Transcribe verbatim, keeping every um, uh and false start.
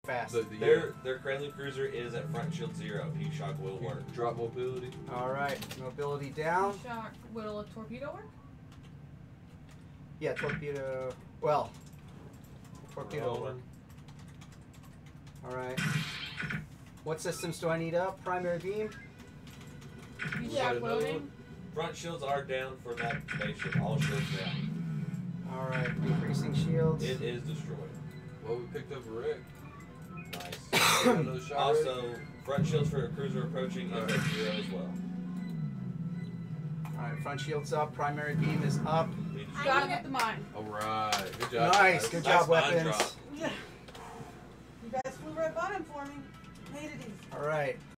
fast. The, the, Their their Cranley cruiser is at front shield zero. P-shock will work. Drop mobility. All right, mobility down. Shock. Will a torpedo work? Yeah, torpedo. Well, torpedo will work. All right. What systems do I need up? Primary beam. Yeah, loading. Front shields are down for that spaceship. All shields down. All right, increasing shields. It is destroyed. Well, we picked up a wreck. Nice. Another shot Also, ready? front shields for a cruiser approaching is All at right. zero as well. All right, front shield's up. Primary beam is up. We destroyed- Got him at the mine. All right. Good job. Nice, guys. good Nice job, mine weapons. drop. Yeah. You guys flew right by him for me. Made it easy. All right.